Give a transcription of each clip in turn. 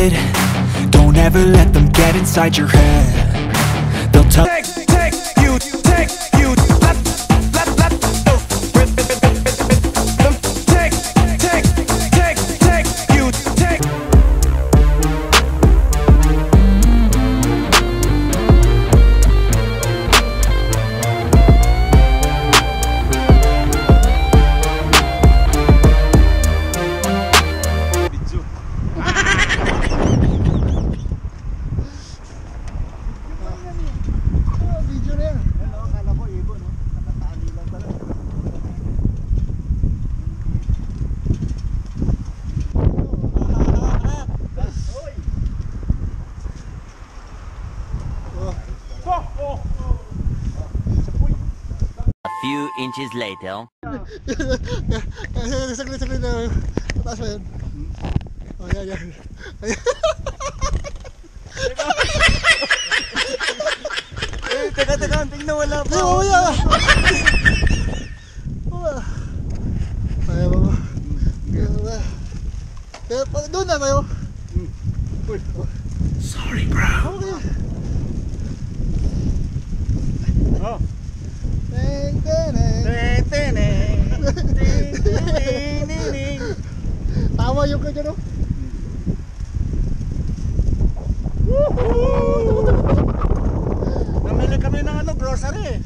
it. Don't ever let them get inside your head. They'll tell take you, let Few inches later. Saglit na. Mataas pa yun. Oh, yan. Teka, tingnan wala pa. Wala. Kaya ba? Doon na tayo. sorry bro. Okay. Oh. Tama yung kanya, no? Namili kami ng grocery.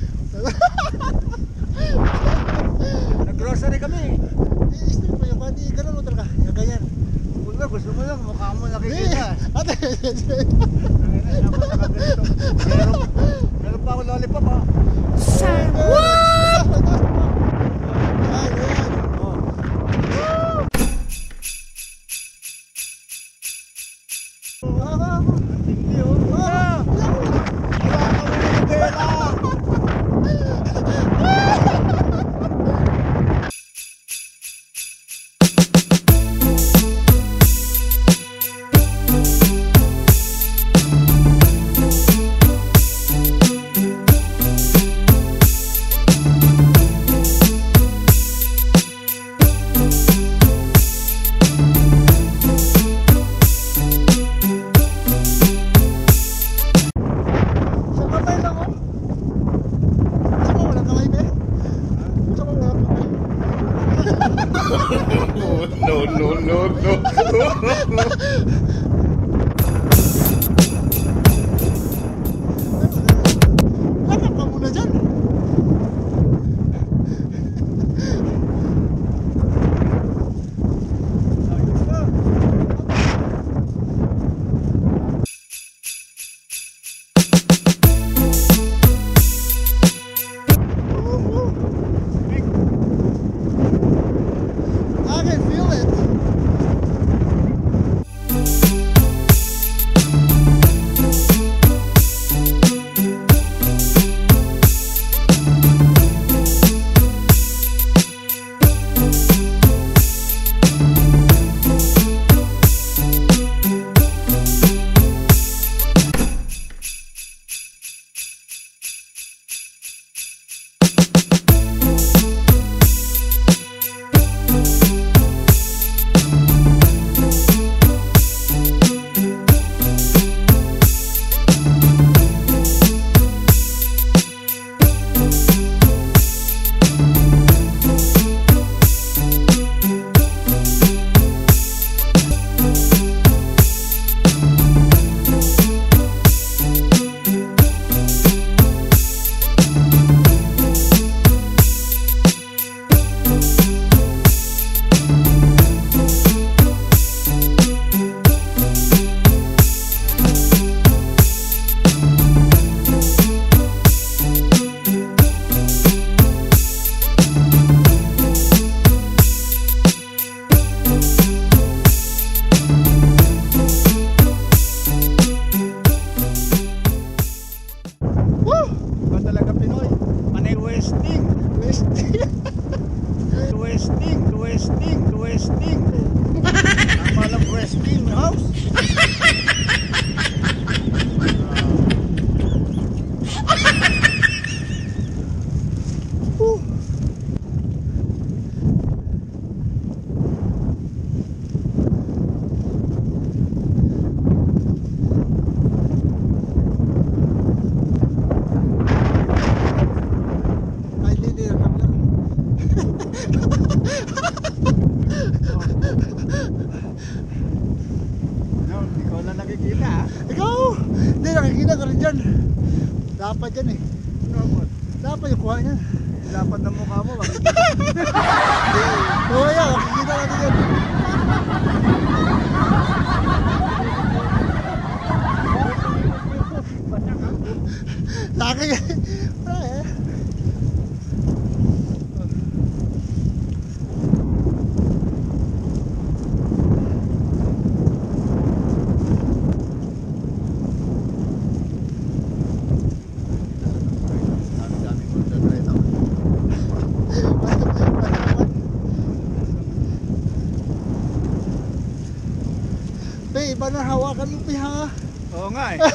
Nag-grocery kami. I-strip pa yung pati, ganun mo talaga. Ganyan. Huwag na, gusto mo lang, mukha mo nakikita. Ate, Ako nakaganito. Meron pa ako lollipop, ha? Say what? No. I can feel it. dyan eh. Dapat. Dapat yung kuha niya. Dapat ng mukha mo. Oo yan, makikita natin yan. Laki yan. Wala eh. Pe, iba na hawakan mo, Pe, ha? Oo nga eh.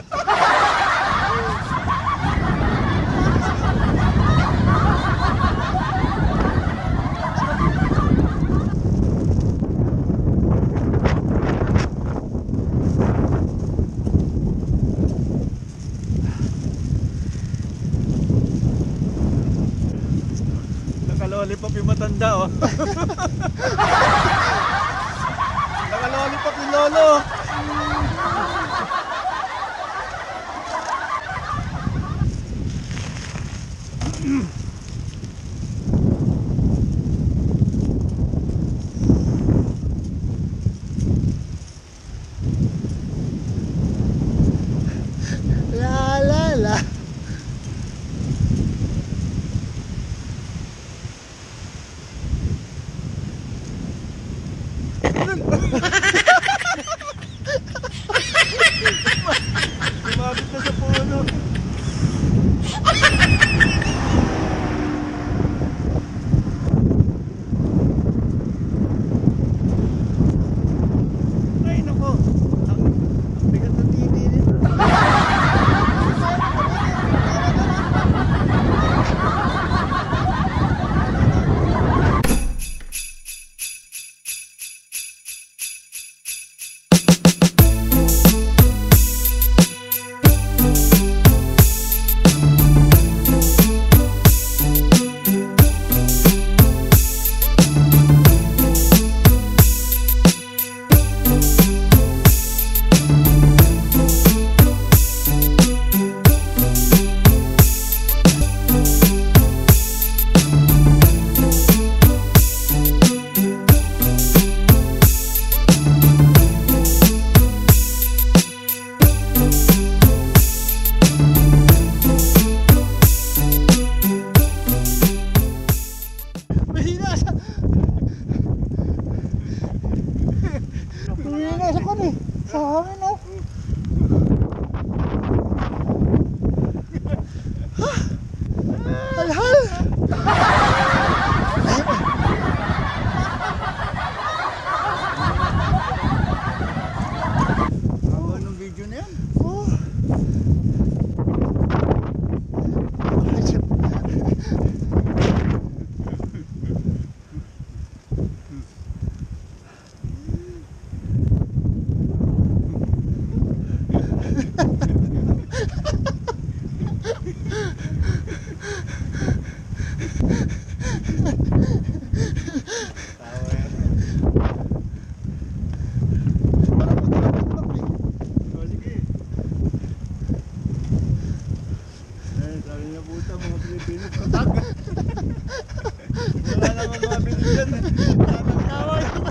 Nakalolipop yung matanda oh. Nakalolipop yung lolo. La la la. Lumapit na sa puno. Ay nako. Ang bigat ng TV nito. Mahina sa... Mahina sa kan eh. Sa hangin oh. Halhal! Haba ng video na yan. Oh. Tawa yan. O sige. Eh, sabi niya puta mga Pilipino patag. Wala naman mga Pilipino. Tatagkawa naman.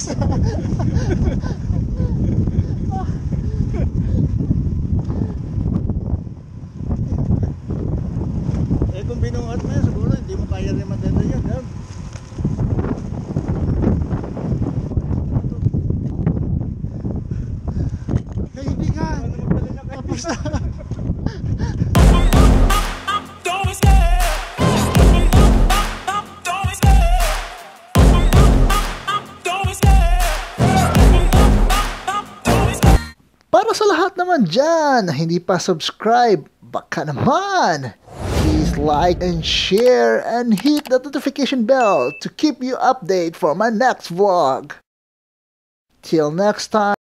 tapos na. Eh kung binuhat mo yan, siguro hindi mo kaya rin matenda yan. Yan. Kaibigan, tapos na. Para sa lahat naman dyan na hindi pa subscribe, baka naman, please like and share and hit the notification bell to keep you updated for my next vlog. Till next time.